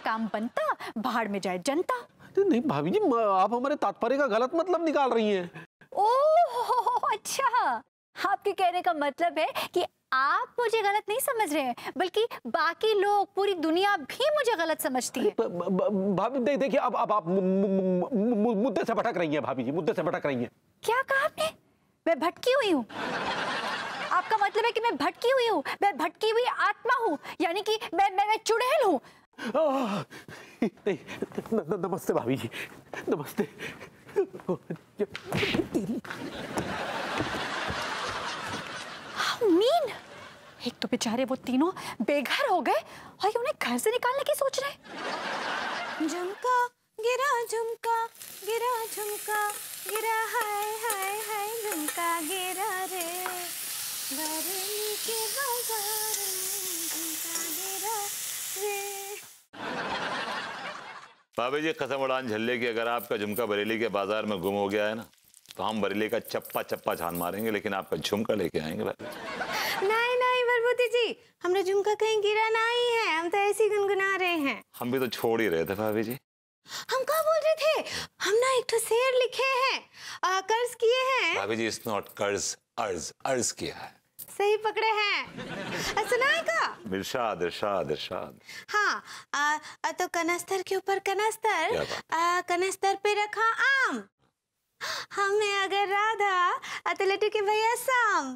काम बनता, भाड़ में जाए जनता। नहीं भाभी जी, आप हमारे तात्पर्य का गलत मतलब निकाल रही हैं। ओह अच्छा, आपके कहने का मतलब है कि आप मुझे गलत नहीं समझ रहे हैं, बल्कि बाकी लोग, पूरी दुनिया भी मुझे गलत समझती है। भाभी देखिए, अब आप मुद्दे से भटक रही हैं भाभी जी, मुद्दे से भटक रही हैं। क्या कहा आपने? मैं भटकी हुई हूँ? आपका मतलब है कि मैं भटकी हुई हूँ, मैं भटकी हुई आत्मा हूँ, यानी कि मैं चुड़ैल हूँ? नमस्ते भाभी जी, नमस्ते। मीन, एक तो बेचारे वो तीनों बेघर हो गए और उन्हें घर से निकालने की सोच रहे। झुमका गिरा, झुमका गिरा, झुमका गिरा, हाय हाय हाय झुमका गिरा रे, बरेली के बाजार में झुमका गिरा रे। भाभी जी कसम उड़ान झल्ले की, अगर आपका झुमका बरेली के बाजार में गुम हो गया है ना, तो हम बरेली का चप्पा चप्पा छान मारेंगे, लेकिन आपका झुमका लेके आएंगे भाई। नहीं नहीं भरभूति जी, हमारा झुमका कहीं गिरा नहीं है, हम तो ऐसे ही गुनगुना रहे हैं। हम भी तो छोड़ ही रहे थे भाभी जी। हम क्या बोल रहे थे? हम ना एक तो शेर लिखे हैं, कर्ज किए हैं। भाभी जी इट्स नॉट कर्ज, अर्ज, अर्ज किया है। सही पकड़े हैं। सुना है का? इरशाद इरशाद इरशाद। हाँ, तो कनस्तर के ऊपर कनस्तर, कनस्तर पे रखा आम, हमें अगर राधा तो लड्डू के भैया शाम।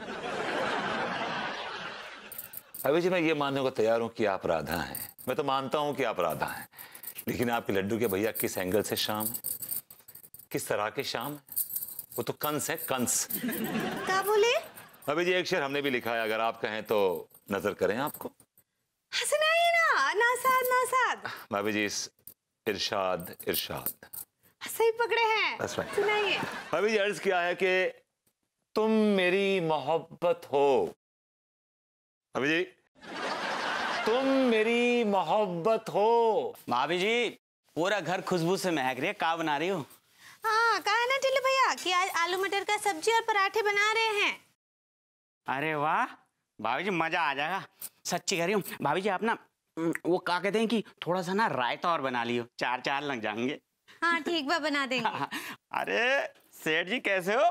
भाभी जी मैं ये मानने को तैयार हूँ कि आप राधा हैं, मैं तो मानता हूँ कि आप राधा हैं, लेकिन आपके लड्डू के भैया किस एंगल से शाम है, किस तरह के शाम है? वो तो कंस है, कंस। क्या बोले? भाभी जी एक शेर हमने भी लिखा है, अगर आप कहें तो नजर करें आपको। सुनाइए ना, नौसाद नौसाद। भाभी जी इरशाद इरशाद। सही पकड़े हैं। That's right. सुनाइए। भाभी जी अर्ज किया है कि तुम मेरी मोहब्बत हो। भाभी जी तुम मेरी मोहब्बत हो। भाभी जी पूरा घर खुशबू से महक रही है, क्या बना रही हो? हाँ, कहा ना टिल्लू भैया कि आज आलू मटर का सब्जी और पराठे बना रहे हैं। अरे वाह भाभी जी, मजा आ जाएगा, सच्ची कह रही हूँ। भाभी जी आप ना वो क्या कहते हैं कि थोड़ा सा ना रायता और बना लियो, चार चार लग जाएंगे। हाँ ठीक बा, बना देंगे। अरे सेठ जी कैसे हो?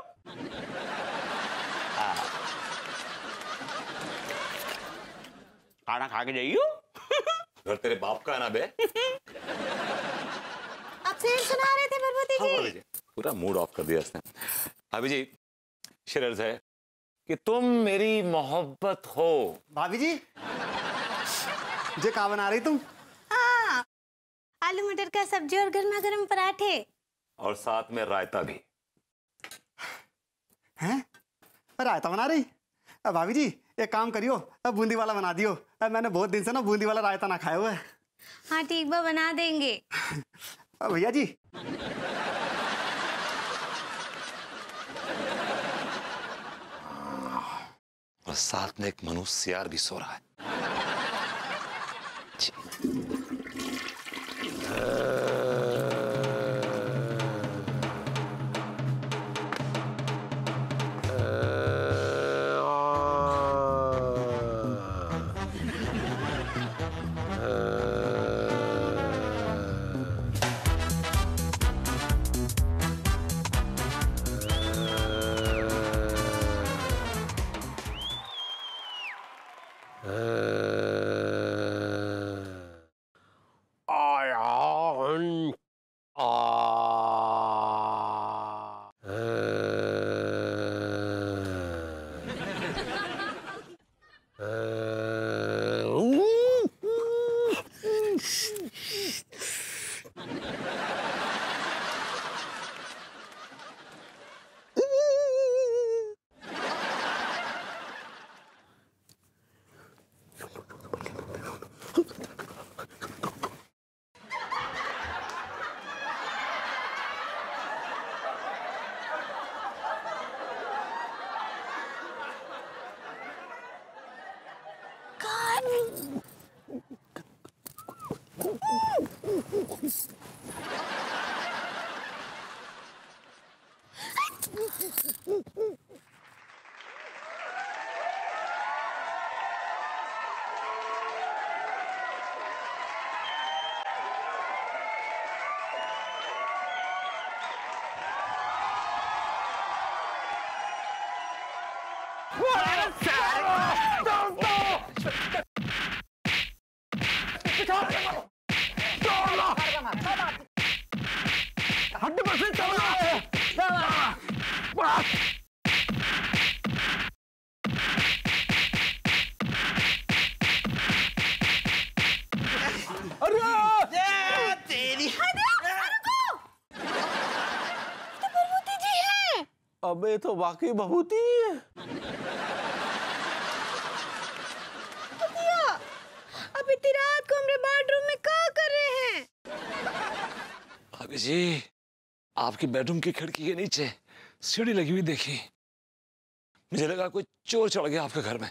खाना खा के जाइयो। घर तेरे बाप का है ना बे। आप शेर सुना रहे थे भरभूति जी। भाभी जी पूरा मूड ऑफ कर दिया इसने। भाभी जी शेर अर्ज है कि तुम मेरी मोहब्बत हो। भाभी जी जे का बना रही तुम? हाँ, आलू मटर का सब्जी और गर्मा गर्म पराठे, और साथ में रायता भी। हैं? रायता बना रही? भाभी जी एक काम करियो, बूंदी वाला बना दियो, मैंने बहुत दिन से ना बूंदी वाला रायता ना खाया हुआ है। हाँ ठीक बा, बना देंगे। भैया जी और साथ में एक मनुष्य यार भी सो रहा है। 100% चलना है। तेरी भभूति जी है। अबे तो वाकई भभूति है। अब इतनी रात को हमरे बेडरूम में क्या कर रहे हैं? भाभी जी, आपकी बेडरूम की खिड़की के नीचे सीढ़ी लगी हुई देखी, मुझे लगा कोई चोर चढ़ गया आपके घर में।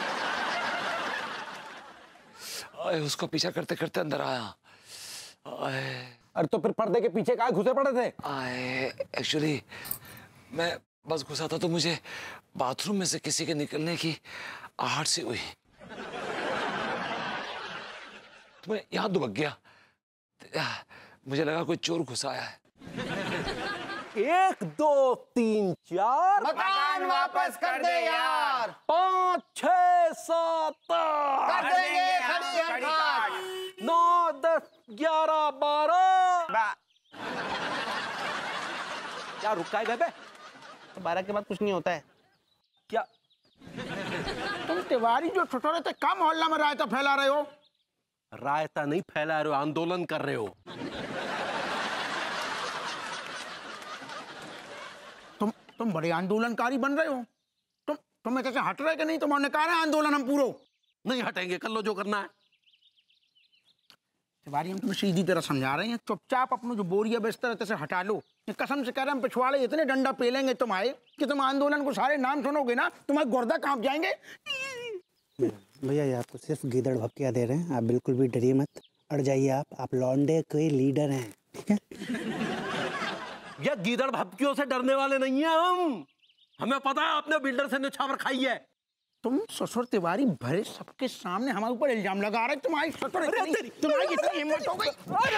आए, उसको पीछा करते करते अंदर आया। अरे तो फिर पर्दे के पीछे कहाँ घुसे पड़े थे? आए, एक्चुअली मैं बस घुसा था तो मुझे बाथरूम में से किसी के निकलने की आहट सी हुई, तो मैं यहाँ दुबक गया। मुझे लगा कोई चोर घुसा आया है। 1 2 3 4 मकान वापस कर दे यार। 5 6 7 कर देंगे खड़ी हम खाट। 9 10 11 12। क्या रुका है घर पे? तो 12 के बाद कुछ नहीं होता है। क्या तुम तिवारी जो छोटे थे कम मोहल्ला में रायता फैला रहे हो? रायता नहीं फैला रहे हो, आंदोलन कर रहे हो। तुम बड़े आंदोलनकारी बन रहे हो। तुम्हें कैसे हट रहे कि नहीं? तुम्हारे कहा है आंदोलन हम पूरा नहीं हटेंगे, कर लो जो करना है। तिवारी हम तुम्हें सीधी तरह समझा रहे हैं, चुपचाप अपने जो बोरिया बिस्तर है से हटा लो। ये कसम से कह रहे हैं, हम पिछवाड़े इतने डंडा पेलेंगे तुम्हारे कि तुम आंदोलन को सारे नाम सुनोगे ना, तुम्हारे गुर्दा कांप जाएंगे। भैया ये आपको सिर्फ गीदड़ भपकिया दे रहे हैं, आप बिल्कुल भी डरिए मत, अड़ जाइए। आप लौंडे के लीडर हैं, ठीक है? ये गीदड़ भपकियों से डरने वाले नहीं है हम। हमें पता है आपने बिल्डर से निछावर खाई है। तुम ससुर तिवारी भरे सबके सामने हमारे ऊपर इल्जाम लगा रहे। तुम्हारी ससुर तुम्हारी इतनी हिम्मत हो गई?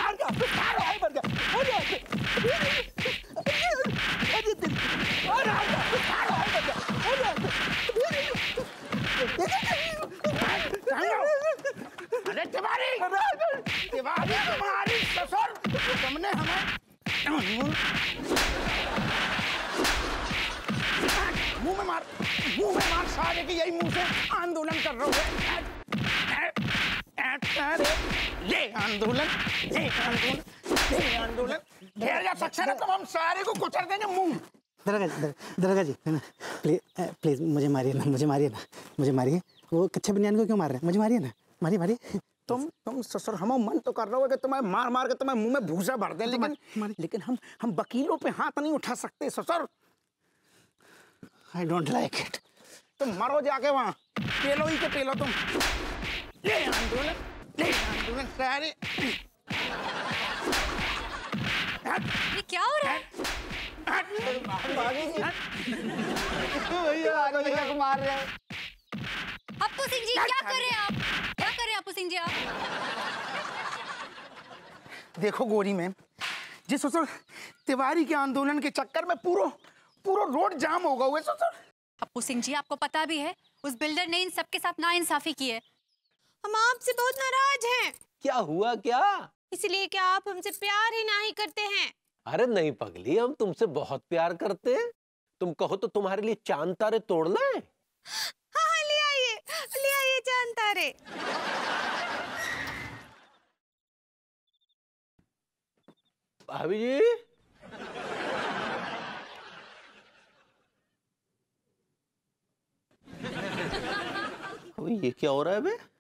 अरे तिवारी, तिवारी तुम्हारी ससुर, तुमने हमें मुंह में मार सारे के यही मुंह से आंदोलन कर रहे हो। ये आंदोलन, ये आंदोलन, ये आंदोलन ढेर जा सकता है, तो हम सारे को कुचल देंगे मुंह। दरगाह जी है ना, प्लीज मुझे मारिए ना, मुझे मारिए ना, मुझे मारिए। वो कच्चे बनियान को क्यों मार रहे हैं? मुझे मारिए ना, मारिए मारिए। तुम ससुर, हम मन तो कर रहे हो कि तुम्हें मार मार के तुम्हें मुंह में भूसा भर दे, लेकिन हम वकीलों पे हाथ नहीं उठा सकते ससुर। I don't like it. तुम मरो जाके वहाँ, पेलो ही के पेलो तुम। ये आंदोलन, ये आंदोलन सारे। ये क्या हो रहा है? भैया को मार रहे हैं। अप्पू सिंह जी क्या कर रहे हैं आप? क्या कर रहे हैं अप्पू सिंह जी आप? देखो गोरी मैम, जिस ससुर तिवारी के आंदोलन के चक्कर में पूरा रोड जाम होगा हुए ससुर। अप्पू सिंह जी आपको पता भी है उस बिल्डर ने इन सबके साथ नाइंसाफी की है। हम आपसे बहुत नाराज हैं। क्या हुआ क्या? इसलिए क्या आप हमसे प्यार ही नहीं करते हैं? अरे नहीं पगली, हम तुमसे बहुत प्यार करते हैं। तुम कहो तो तुम्हारे लिए चांद तारे तोड़ना है। हाँ, ले आइए चांद तारे। भाभी जी, ये क्या हो रहा है बे?